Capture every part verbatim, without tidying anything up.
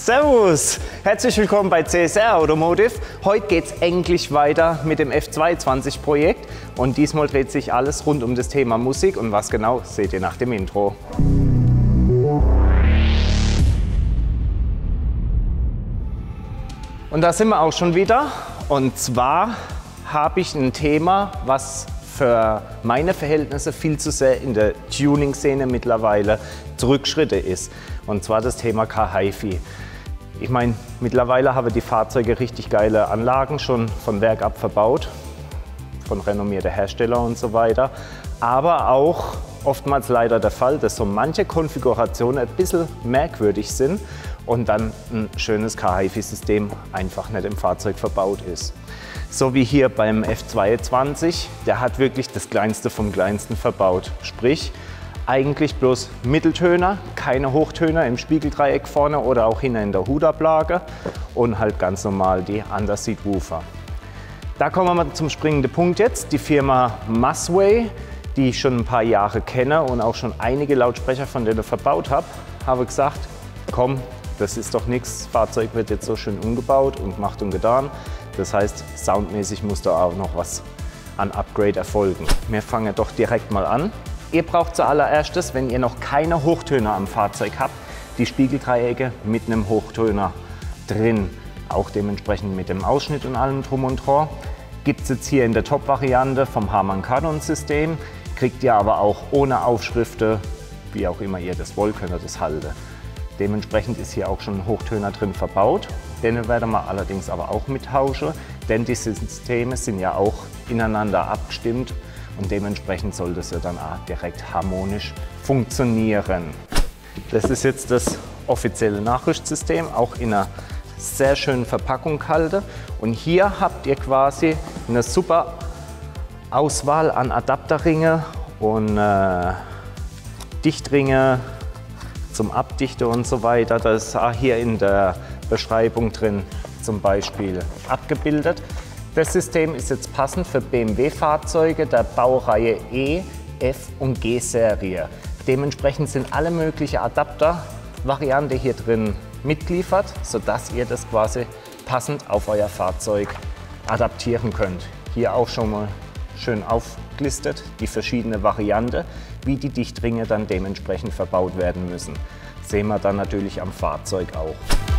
Servus, herzlich willkommen bei C S R Automotive. Heute geht es endlich weiter mit dem F zweihundertzwanzig Projekt und diesmal dreht sich alles rund um das Thema Musik und was genau, seht ihr nach dem Intro. Und da sind wir auch schon wieder und zwar habe ich ein Thema, was für meine Verhältnisse viel zu sehr in der Tuning-Szene mittlerweile zurückschritte ist. Und zwar das Thema Car-Hi-Fi. Ich meine, mittlerweile haben die Fahrzeuge richtig geile Anlagen schon von Werk ab verbaut, von renommierten Herstellern und so weiter. Aber auch oftmals leider der Fall, dass so manche Konfigurationen ein bisschen merkwürdig sind und dann ein schönes Car-Hi-Fi-System einfach nicht im Fahrzeug verbaut ist. So wie hier beim F zweihundertzwanzig, der hat wirklich das Kleinste vom Kleinsten verbaut. Sprich, eigentlich bloß Mitteltöner, keine Hochtöner im Spiegeldreieck vorne oder auch hinten in der Hudablage und halt ganz normal die Underseat Woofer. Da kommen wir mal zum springenden Punkt jetzt. Die Firma Musway, die ich schon ein paar Jahre kenne und auch schon einige Lautsprecher von denen verbaut habe, habe gesagt, komm, das ist doch nichts, das Fahrzeug wird jetzt so schön umgebaut und gemacht und getan. Das heißt, soundmäßig muss da auch noch was an Upgrade erfolgen. Wir fangen doch direkt mal an. Ihr braucht zuallererstes, wenn ihr noch keine Hochtöner am Fahrzeug habt, die Spiegeldreiecke mit einem Hochtöner drin. Auch dementsprechend mit dem Ausschnitt und allem drum und dran. Gibt es jetzt hier in der Top-Variante vom Harman Kardon-System, kriegt ihr aber auch ohne Aufschriften, wie auch immer ihr das wollt, könnt ihr das halten. Dementsprechend ist hier auch schon ein Hochtöner drin verbaut. Den werden wir allerdings aber auch mittauschen, denn die Systeme sind ja auch ineinander abgestimmt und dementsprechend sollte es ja dann auch direkt harmonisch funktionieren. Das ist jetzt das offizielle Nachrüstsystem, auch in einer sehr schönen Verpackung gehalten. Und hier habt ihr quasi eine super Auswahl an Adapterringe und äh, Dichtringe zum Abdichten und so weiter. Das ist auch hier in der Beschreibung drin zum Beispiel abgebildet. Das System ist jetzt passend für B M W-Fahrzeuge der Baureihe E, F und G-Serie. Dementsprechend sind alle möglichen Adaptervarianten hier drin mitgeliefert, sodass ihr das quasi passend auf euer Fahrzeug adaptieren könnt. Hier auch schon mal schön aufgelistet die verschiedenen Varianten, wie die Dichtringe dann dementsprechend verbaut werden müssen. Sehen wir dann natürlich am Fahrzeug auch.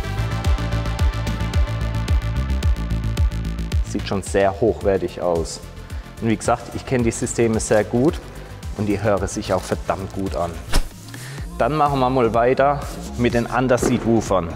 Sieht schon sehr hochwertig aus. Und wie gesagt, ich kenne die Systeme sehr gut und die hören sich auch verdammt gut an. Dann machen wir mal weiter mit den Underseat Woofern.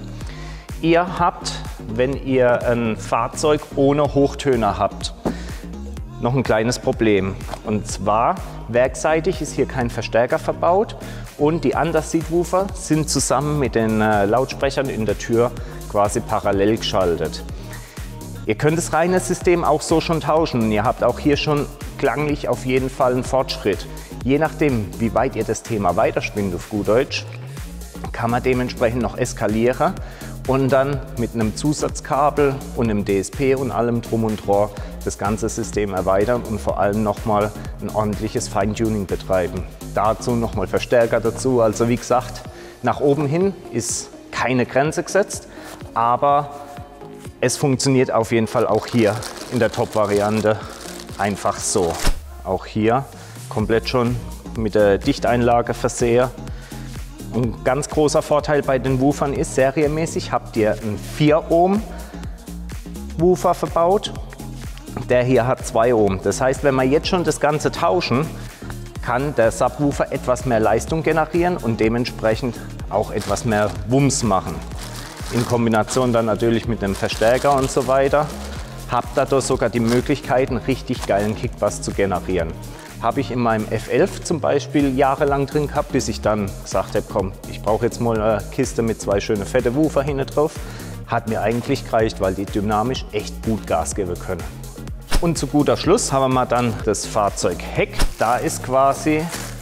Ihr habt, wenn ihr ein Fahrzeug ohne Hochtöner habt, noch ein kleines Problem. Und zwar, werkseitig ist hier kein Verstärker verbaut und die Underseat Woofer sind zusammen mit den äh, Lautsprechern in der Tür quasi parallel geschaltet. Ihr könnt das reine System auch so schon tauschen und ihr habt auch hier schon klanglich auf jeden Fall einen Fortschritt. Je nachdem, wie weit ihr das Thema weiterspinnt auf gut Deutsch, kann man dementsprechend noch eskalieren und dann mit einem Zusatzkabel und einem D S P und allem drum und dran das ganze System erweitern und vor allem nochmal ein ordentliches Feintuning betreiben. Dazu nochmal Verstärker dazu. Also wie gesagt, nach oben hin ist keine Grenze gesetzt, aber es funktioniert auf jeden Fall auch hier in der Top-Variante einfach so. Auch hier komplett schon mit der Dichteinlage versehen. Ein ganz großer Vorteil bei den Woofern ist, serienmäßig habt ihr einen vier Ohm Woofer verbaut. Der hier hat zwei Ohm. Das heißt, wenn wir jetzt schon das Ganze tauschen, kann der Subwoofer etwas mehr Leistung generieren und dementsprechend auch etwas mehr Wumms machen. In Kombination dann natürlich mit einem Verstärker und so weiter, habt dadurch sogar die Möglichkeit, einen richtig geilen Kickbass zu generieren. Habe ich in meinem F elf zum Beispiel jahrelang drin gehabt, bis ich dann gesagt habe, komm, ich brauche jetzt mal eine Kiste mit zwei schönen fette Woofer hinten drauf. Hat mir eigentlich gereicht, weil die dynamisch echt gut Gas geben können. Und zu guter Schluss haben wir dann das Fahrzeugheck. Da ist quasi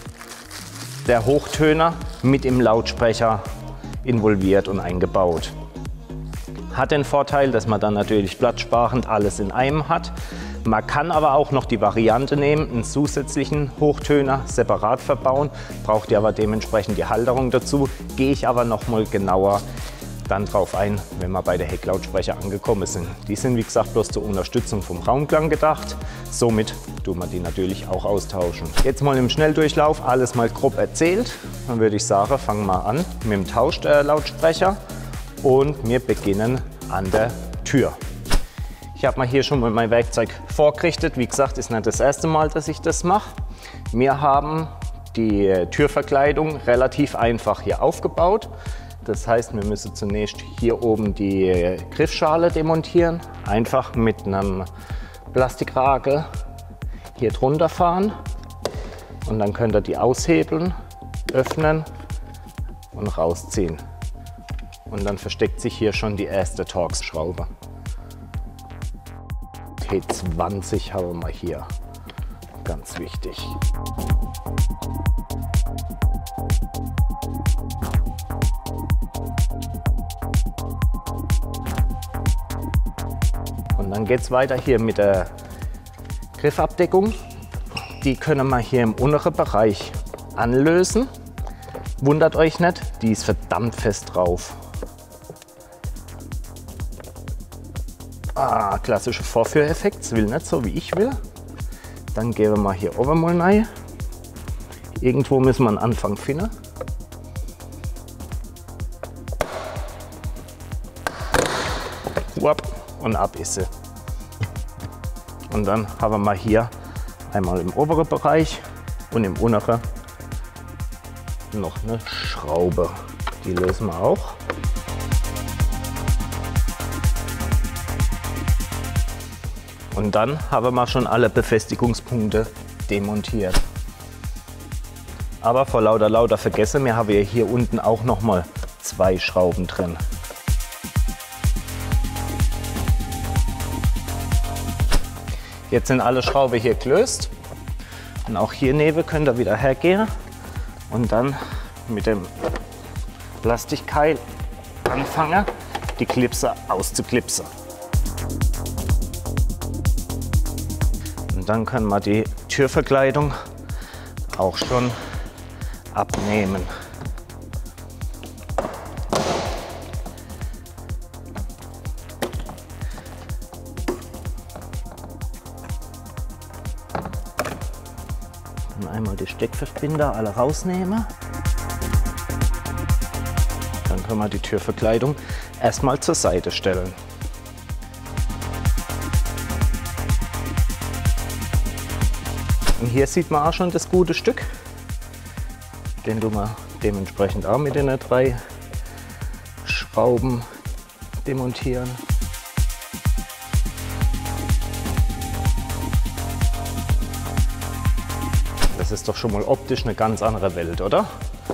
der Hochtöner mit im Lautsprecher involviert und eingebaut. Hat den Vorteil, dass man dann natürlich platzsparend alles in einem hat. Man kann aber auch noch die Variante nehmen, einen zusätzlichen Hochtöner separat verbauen, braucht ihr aber dementsprechend die Halterung dazu. Gehe ich aber noch mal genauer dann drauf ein, wenn wir bei der Hecklautsprecher angekommen sind. Die sind wie gesagt bloß zur Unterstützung vom Raumklang gedacht. Somit tun wir die natürlich auch austauschen. Jetzt mal im Schnelldurchlauf alles mal grob erzählt. Dann würde ich sagen, fangen wir an mit dem Tauschlautsprecher und wir beginnen an der Tür. Ich habe mal hier schon mal mein Werkzeug vorgerichtet. Wie gesagt, ist nicht das erste Mal, dass ich das mache. Wir haben die Türverkleidung relativ einfach hier aufgebaut. Das heißt, wir müssen zunächst hier oben die Griffschale demontieren. Einfach mit einem Plastikragel hier drunter fahren. Und dann könnt ihr die aushebeln, öffnen und rausziehen. Und dann versteckt sich hier schon die erste Torx-Schraube. T zwanzig haben wir hier. Ganz wichtig. Und dann geht es weiter hier mit der Griffabdeckung. Die können wir hier im unteren Bereich anlösen. Wundert euch nicht, die ist verdammt fest drauf. Ah, klassischer Vorführeffekt, das will nicht so wie ich will. Dann gehen wir mal hier oben mal rein. Irgendwo müssen wir einen Anfang finden. Und ab ist sie. Und dann haben wir mal hier einmal im oberen Bereich und im unteren noch eine Schraube. Die lösen wir auch. Und dann haben wir schon alle Befestigungspunkte demontiert. Aber vor lauter lauter vergessen, wir haben ja hier unten auch noch mal zwei Schrauben drin. Jetzt sind alle Schrauben hier gelöst. Und auch hier neben könnt ihr wieder hergehen und dann mit dem Plastikkeil anfangen, die Klipse auszuklipsen. Und dann können wir die Türverkleidung auch schon abnehmen. Dann einmal die Steckverbinder alle rausnehmen. Dann können wir die Türverkleidung erstmal zur Seite stellen. Und hier sieht man auch schon das gute Stück. Den tun wir dementsprechend auch mit den drei Schrauben demontieren. Das ist doch schon mal optisch eine ganz andere Welt, oder?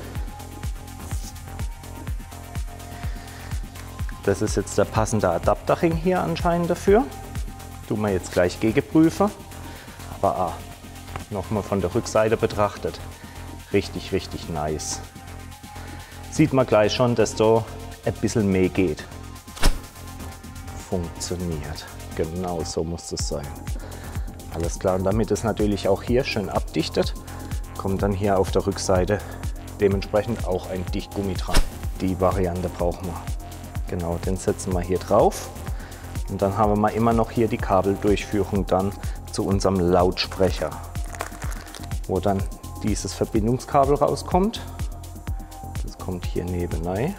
Das ist jetzt der passende Adapterring hier anscheinend dafür. Tun wir jetzt gleich gegenprüfen. Aber ah, nochmal von der Rückseite betrachtet. Richtig, richtig nice. Sieht man gleich schon, dass da ein bisschen mehr geht. Funktioniert. Genau so muss das sein. Alles klar, und damit es natürlich auch hier schön abdichtet, kommt dann hier auf der Rückseite dementsprechend auch ein Dichtgummi dran. Die Variante brauchen wir. Genau, den setzen wir hier drauf. Und dann haben wir immer noch hier die Kabeldurchführung dann zu unserem Lautsprecher, wo dann dieses Verbindungskabel rauskommt. Das kommt hier nebenbei.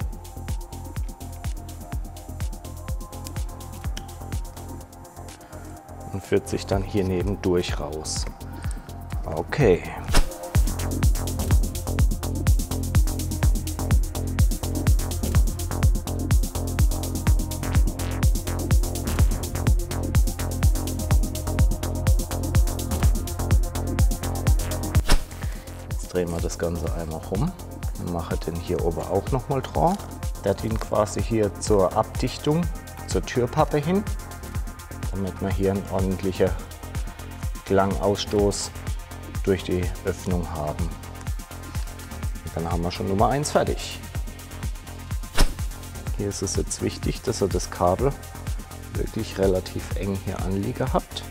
Und führt sich dann hier nebendurch raus. Okay. Jetzt drehen wir das Ganze einmal rum und machen den hier oben auch noch mal drauf. Der dient quasi hier zur Abdichtung, zur Türpappe hin, damit wir hier einen ordentlichen Klangausstoß durch die Öffnung haben. Und dann haben wir schon Nummer eins fertig. Hier ist es jetzt wichtig, dass ihr das Kabel wirklich relativ eng hier anliegen habt,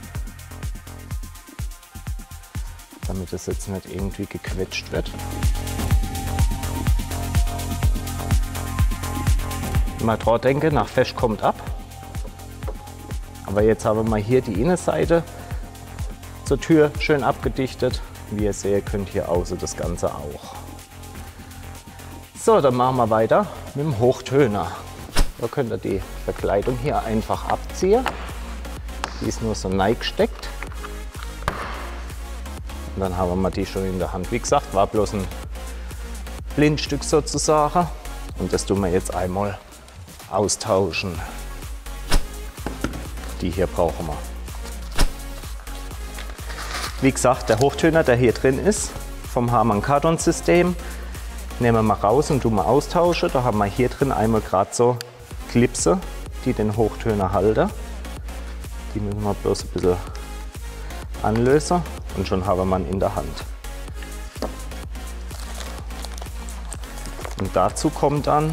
damit es jetzt nicht irgendwie gequetscht wird. Mal dran denken, nach fest kommt ab. Aber jetzt haben wir mal hier die Innenseite zur Tür schön abgedichtet. Wie ihr seht, könnt hier außen das Ganze auch. So, dann machen wir weiter mit dem Hochtöner. Da könnt ihr die Verkleidung hier einfach abziehen. Die ist nur so neigesteckt. Und dann haben wir die schon in der Hand. Wie gesagt, war bloß ein Blindstück sozusagen. Und das tun wir jetzt einmal austauschen. Die hier brauchen wir. Wie gesagt, der Hochtöner, der hier drin ist, vom Harman-Kardon-System, nehmen wir mal raus und tun wir austauschen. Da haben wir hier drin einmal gerade so Klipse, die den Hochtöner halten. Die müssen wir bloß ein bisschen anlösen und schon haben wir ihn in der Hand. Und dazu kommt dann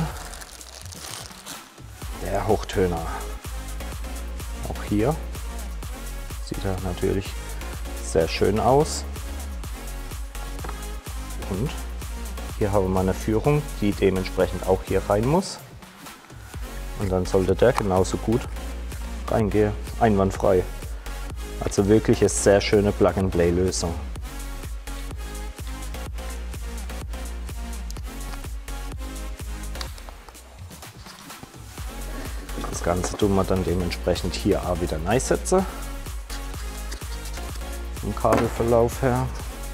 der Hochtöner. Auch hier sieht er natürlich sehr schön aus. Und hier haben wir eine Führung, die dementsprechend auch hier rein muss. Und dann sollte der genauso gut reingehen, einwandfrei. Also wirklich eine sehr schöne Plug-and-Play-Lösung. Das Ganze tun wir dann dementsprechend hier auch wieder neu setzen. Vom Kabelverlauf her.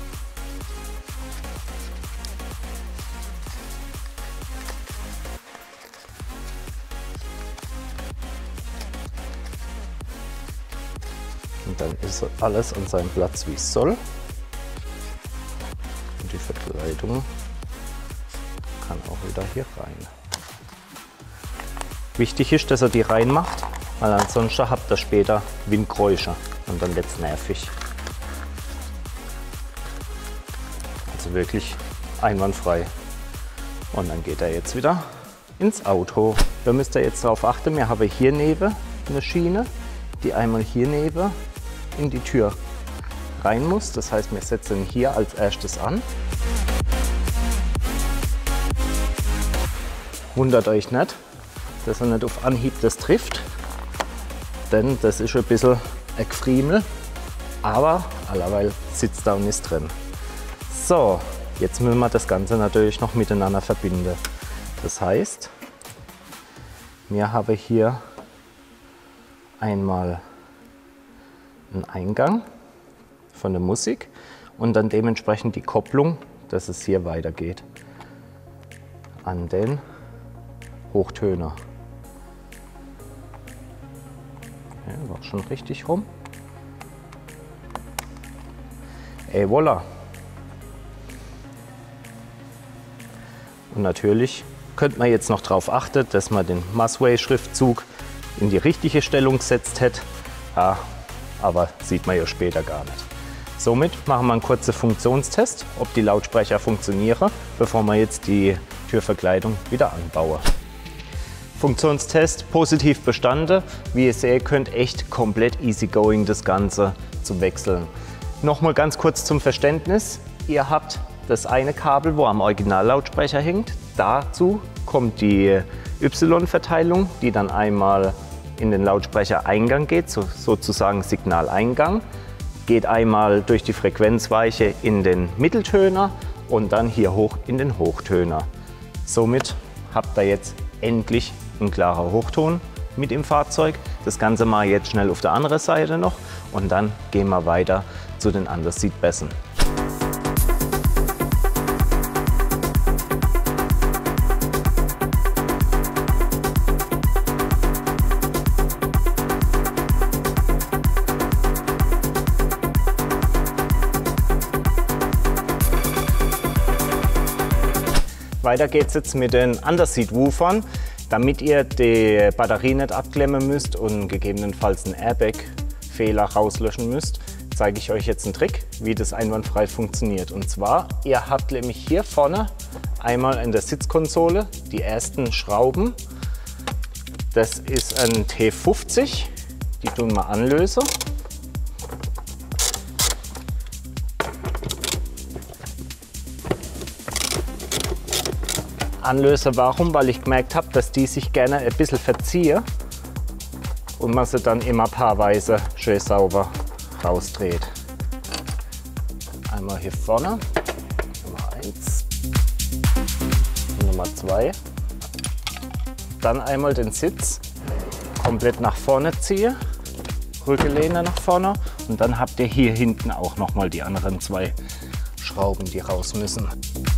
Und dann ist alles an seinem Platz, wie es soll. Und die Verkleidung kann auch wieder hier rein. Wichtig ist, dass er die reinmacht, weil ansonsten habt ihr später Windgeräusche und dann wird es nervig. Also wirklich einwandfrei. Und dann geht er jetzt wieder ins Auto. Da müsst ihr jetzt darauf achten, wir haben hier neben eine Schiene, die einmal hier neben in die Tür rein muss. Das heißt, wir setzen ihn hier als erstes an. Wundert euch nicht, dass er nicht auf Anhieb das trifft, denn das ist ein bisschen ein Gefriemel, aber allerweil sitzt da und ist drin. So, jetzt müssen wir das Ganze natürlich noch miteinander verbinden. Das heißt, wir haben hier einmal einen Eingang von der Musik und dann dementsprechend die Kopplung, dass es hier weitergeht an den Hochtöner. Ja, war schon richtig rum. Et voilà. Und natürlich könnte man jetzt noch darauf achten, dass man den Musway-Schriftzug in die richtige Stellung gesetzt hätte. Ja, aber sieht man ja später gar nicht. Somit machen wir einen kurzen Funktionstest, ob die Lautsprecher funktionieren, bevor wir jetzt die Türverkleidung wieder anbauen. Funktionstest positiv bestanden. Wie ihr seht, könnt echt komplett easygoing das Ganze zu wechseln. Nochmal ganz kurz zum Verständnis. Ihr habt das eine Kabel, wo am Originallautsprecher hängt. Dazu kommt die Y-Verteilung, die dann einmal in den Lautsprechereingang geht, so, sozusagen Signaleingang. Geht einmal durch die Frequenzweiche in den Mitteltöner und dann hier hoch in den Hochtöner. Somit habt ihr jetzt endlich ein klarer Hochton mit im Fahrzeug. Das Ganze mal jetzt schnell auf der anderen Seite noch und dann gehen wir weiter zu den Underseat-Bässen. Weiter geht es jetzt mit den Underseat-Woofern. Damit ihr die Batterie nicht abklemmen müsst und gegebenenfalls einen Airbag-Fehler rauslöschen müsst, zeige ich euch jetzt einen Trick, wie das einwandfrei funktioniert. Und zwar, ihr habt nämlich hier vorne einmal in der Sitzkonsole die ersten Schrauben. Das ist ein T fünfzig, die tun wir anlösen. anlöse. Warum? Weil ich gemerkt habe, dass die sich gerne ein bisschen verziehe und man sie dann immer paarweise schön sauber rausdreht. Einmal hier vorne, Nummer eins, Nummer zwei. Dann einmal den Sitz komplett nach vorne ziehe, Rückenlehne nach vorne und dann habt ihr hier hinten auch noch mal die anderen zwei Schrauben, die raus müssen.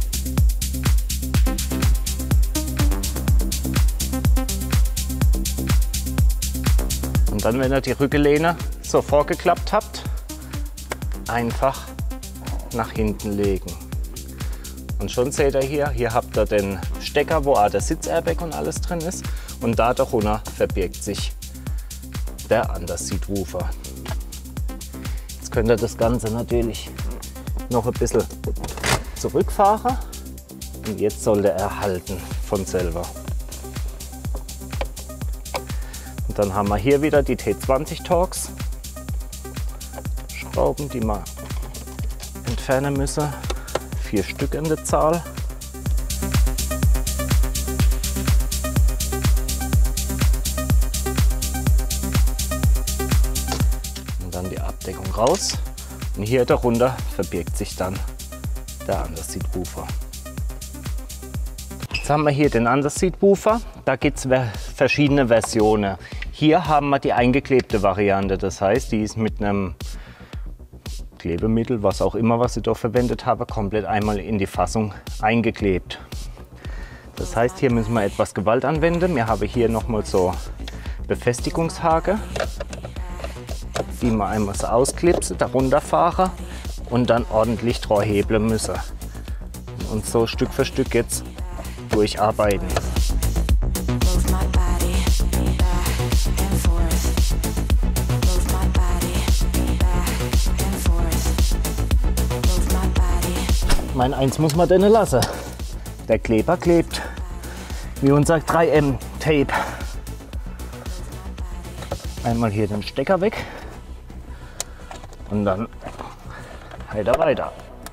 Und dann, wenn ihr die Rückenlehne so vorgeklappt habt, einfach nach hinten legen. Und schon seht ihr hier, hier habt ihr den Stecker, wo auch der Sitzairbag und alles drin ist. Und da darunter verbirgt sich der Underseat-Woofer. Jetzt könnt ihr das Ganze natürlich noch ein bisschen zurückfahren. Und jetzt sollte er halten von selber. Und dann haben wir hier wieder die T zwanzig Torx Schrauben, die wir entfernen müssen. Vier Stück in der Zahl. Und dann die Abdeckung raus. Und hier darunter verbirgt sich dann der Underseat-Woofer. Jetzt haben wir hier den Underseat-Woofer. Da gibt es verschiedene Versionen. Hier haben wir die eingeklebte Variante. Das heißt, die ist mit einem Klebemittel, was auch immer, was ich da verwendet habe, komplett einmal in die Fassung eingeklebt. Das heißt, hier müssen wir etwas Gewalt anwenden. Wir haben hier nochmal so Befestigungshake, die wir einmal so ausklipsen, darunter fahren und dann ordentlich drauf hebeln müssen. Und so Stück für Stück jetzt durcharbeiten. Mein eins muss man denn lassen. Der Kleber klebt wie unser drei M Tape. Einmal hier den Stecker weg und dann weiter weiter.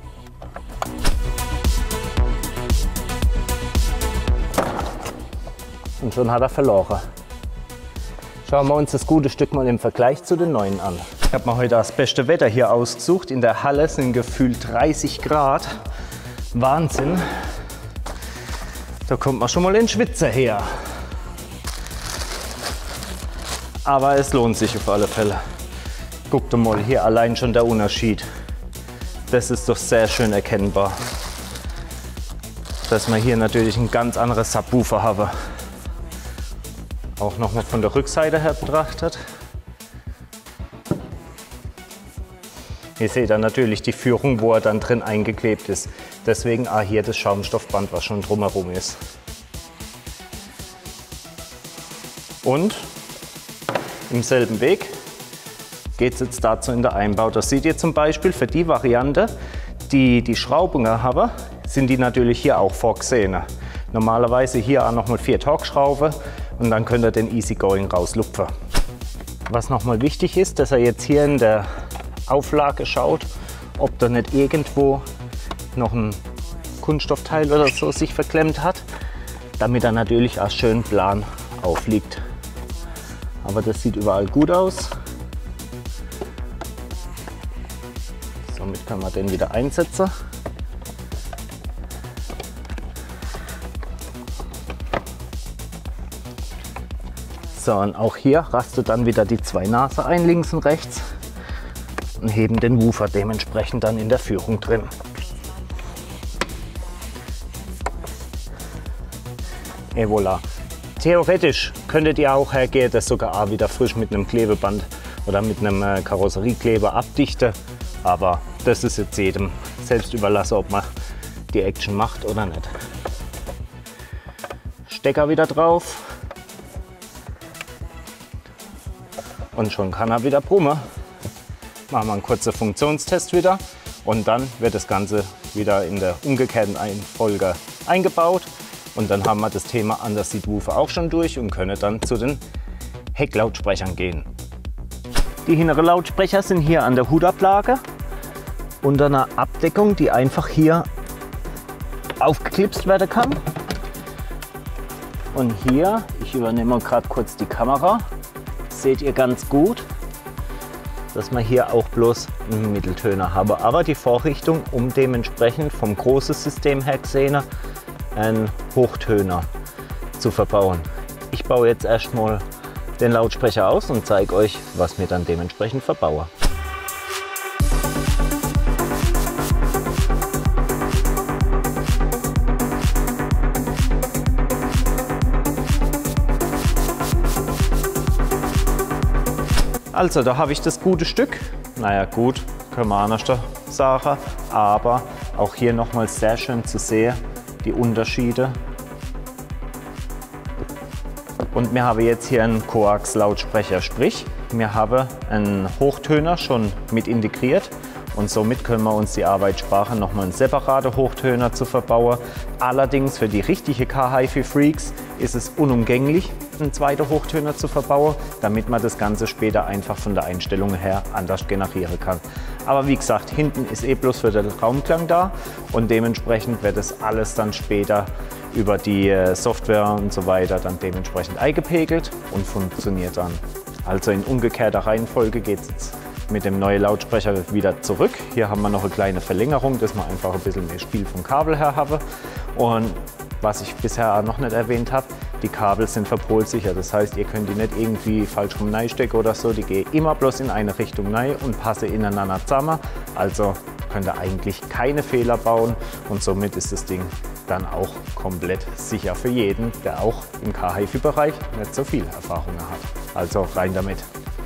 Und schon hat er verloren. Schauen wir uns das gute Stück mal im Vergleich zu den neuen an. Ich habe mir heute das beste Wetter hier ausgesucht. In der Halle sind gefühlt dreißig Grad. Wahnsinn. Da kommt man schon mal in Schwitzer her. Aber es lohnt sich auf alle Fälle. Guckt mal hier allein schon der Unterschied. Das ist doch sehr schön erkennbar. Dass man hier natürlich ein ganz anderes Subwoofer habe. Auch nochmal von der Rückseite her betrachtet. Hier seht ihr natürlich die Führung, wo er dann drin eingeklebt ist. Deswegen auch hier das Schaumstoffband, was schon drumherum ist. Und im selben Weg geht es jetzt dazu in der Einbau. Das seht ihr zum Beispiel für die Variante, die die Schraubungen haben, sind die natürlich hier auch vorgesehen. Normalerweise hier auch nochmal vier Torx-Schrauben und dann könnt ihr den Easygoing rauslupfen. Was nochmal wichtig ist, dass er jetzt hier in der Auflage schaut, ob da nicht irgendwo noch ein Kunststoffteil oder so sich verklemmt hat, damit er natürlich auch schön plan aufliegt. Aber das sieht überall gut aus. Somit kann man den wieder einsetzen. So, und auch hier rastet dann wieder die zwei Nasen ein, links und rechts. Und heben den Woofer dementsprechend dann in der Führung drin. Et voilà. Theoretisch könntet ihr auch hergehen, das sogar auch wieder frisch mit einem Klebeband oder mit einem äh, Karosseriekleber abdichten. Aber das ist jetzt jedem selbst überlassen, ob man die Action macht oder nicht. Stecker wieder drauf. Und schon kann er wieder brummen. Machen wir einen kurzen Funktionstest wieder und dann wird das Ganze wieder in der umgekehrten Reihenfolge eingebaut. Und dann haben wir das Thema Underseat-Woofer auch schon durch und können dann zu den Hecklautsprechern gehen. Die hinteren Lautsprecher sind hier an der Hutablage unter einer Abdeckung, die einfach hier aufgeklipst werden kann. Und hier, ich übernehme gerade kurz die Kamera, seht ihr ganz gut, dass man hier auch bloß einen Mitteltöner habe. Aber die Vorrichtung, um dementsprechend vom großen System her gesehen, einen Hochtöner zu verbauen. Ich baue jetzt erstmal den Lautsprecher aus und zeige euch, was mir dann dementsprechend verbaue. Also, da habe ich das gute Stück. Naja, gut, können wir anders sagen, aber auch hier nochmal sehr schön zu sehen, die Unterschiede. Und wir haben jetzt hier einen Coax-Lautsprecher, sprich, wir haben einen Hochtöner schon mit integriert und somit können wir uns die Arbeit sparen, nochmal einen separaten Hochtöner zu verbauen. Allerdings für die richtige Car-Hi-Fi-Freaks ist es unumgänglich, einen zweiten Hochtöner zu verbauen, damit man das Ganze später einfach von der Einstellung her anders generieren kann. Aber wie gesagt, hinten ist eh bloß für den Raumklang da und dementsprechend wird das alles dann später über die Software und so weiter dann dementsprechend eingepegelt und funktioniert dann. Also in umgekehrter Reihenfolge geht es jetzt mit dem neuen Lautsprecher wieder zurück. Hier haben wir noch eine kleine Verlängerung, dass man einfach ein bisschen mehr Spiel vom Kabel her habe. Und was ich bisher noch nicht erwähnt habe, die Kabel sind verpolsicher. Das heißt, ihr könnt die nicht irgendwie falsch rum reinstecken oder so. Die gehen immer bloß in eine Richtung rein und passen ineinander zusammen. Also könnt ihr eigentlich keine Fehler bauen und somit ist das Ding dann auch komplett sicher für jeden, der auch im Car-Hi-Fi-Bereich nicht so viel Erfahrung hat. Also rein damit!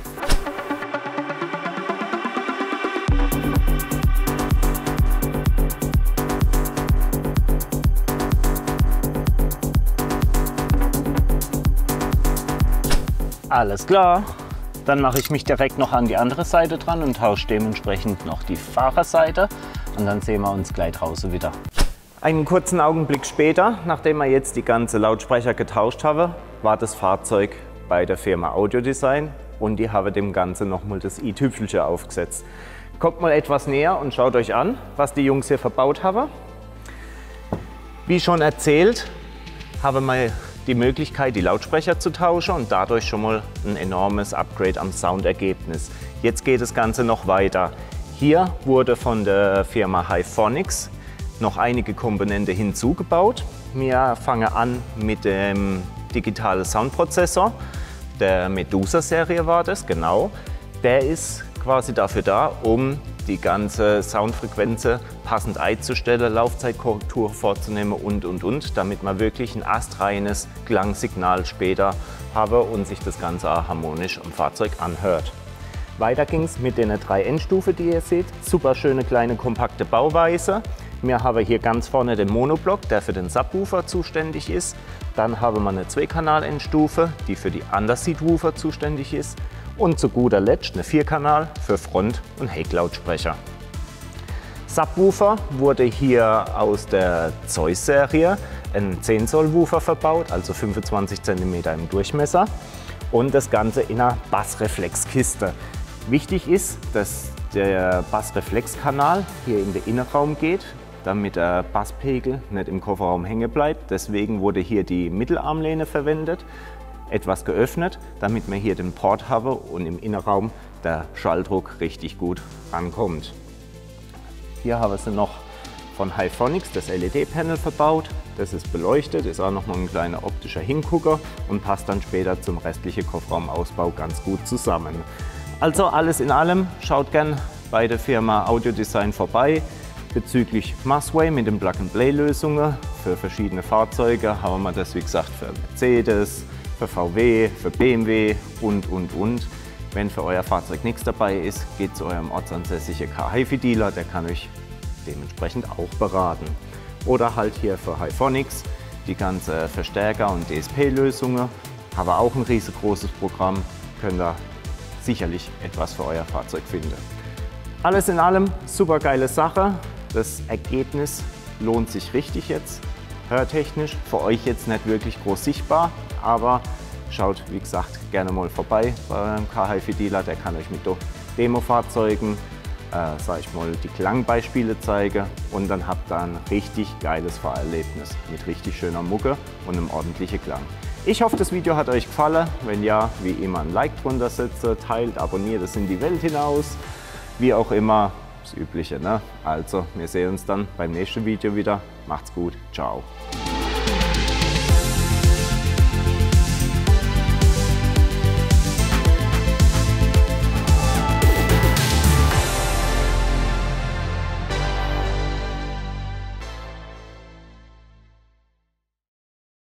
Alles klar, dann mache ich mich direkt noch an die andere Seite dran und tausche dementsprechend noch die Fahrerseite und dann sehen wir uns gleich draußen wieder. Einen kurzen Augenblick später, nachdem wir jetzt die ganze Lautsprecher getauscht haben, war das Fahrzeug bei der Firma Audiodesign und die haben dem Ganzen nochmal das i-Tüpfelchen aufgesetzt. Kommt mal etwas näher und schaut euch an, was die Jungs hier verbaut haben. Wie schon erzählt, haben wir die Möglichkeit, die Lautsprecher zu tauschen und dadurch schon mal ein enormes Upgrade am Soundergebnis. Jetzt geht das Ganze noch weiter. Hier wurde von der Firma Hyphonics noch einige Komponenten hinzugebaut. Wir fangen an mit dem digitalen Soundprozessor. Der Medusa-Serie war das, genau. Der ist quasi dafür da, um die ganze Soundfrequenzen passend einzustellen, Laufzeitkorrektur vorzunehmen und und und, damit man wirklich ein astreines Klangsignal später habe und sich das Ganze auch harmonisch am Fahrzeug anhört. Weiter ging es mit den drei Endstufen, die ihr seht. Super schöne kleine kompakte Bauweise. Wir haben hier ganz vorne den Monoblock, der für den Subwoofer zuständig ist. Dann haben wir eine Zwei-Kanal-Endstufe, die für die Underseat-Woofer zuständig ist. Und zu guter Letzt eine Vierkanal für Front- und Hecklautsprecher. Subwoofer wurde hier aus der Zeus-Serie ein zehn Zoll Woofer verbaut, also fünfundzwanzig Zentimeter im Durchmesser. Und das Ganze in einer Bassreflexkiste. Wichtig ist, dass der Bassreflexkanal hier in den Innenraum geht, damit der Basspegel nicht im Kofferraum hängen bleibt. Deswegen wurde hier die Mittelarmlehne verwendet, etwas geöffnet, damit wir hier den Port haben und im Innenraum der Schalldruck richtig gut rankommt. Hier haben sie noch von Hyphonics das L E D-Panel verbaut. Das ist beleuchtet, ist auch noch mal ein kleiner optischer Hingucker und passt dann später zum restlichen Kofferraumausbau ganz gut zusammen. Also alles in allem, schaut gern bei der Firma Audiodesign vorbei. Bezüglich Musway mit den Plug-and-Play-Lösungen für verschiedene Fahrzeuge haben wir das wie gesagt für Mercedes, für V W, für B M W und und und. Wenn für euer Fahrzeug nichts dabei ist, geht zu eurem ortsansässigen Car-Hi-Fi-Dealer, der kann euch dementsprechend auch beraten. Oder halt hier für Hyphonics die ganze Verstärker- und D S P-Lösungen. Aber auch ein riesengroßes Programm, könnt ihr sicherlich etwas für euer Fahrzeug finden. Alles in allem super geile Sache. Das Ergebnis lohnt sich richtig jetzt. Hörtechnisch für euch jetzt nicht wirklich groß sichtbar, aber schaut wie gesagt gerne mal vorbei bei eurem Car-Hi-Fi-Dealer. Der kann euch mit Demo-Fahrzeugen äh, sag ich mal, die Klangbeispiele zeige und dann habt ihr ein richtig geiles Fahrerlebnis mit richtig schöner Mucke und einem ordentlichen Klang. Ich hoffe, das Video hat euch gefallen. Wenn ja, wie immer ein Like drunter setzen, teilt, abonniert es in die Welt hinaus. Wie auch immer, das Übliche, ne? Also, wir sehen uns dann beim nächsten Video wieder. Macht's gut, ciao.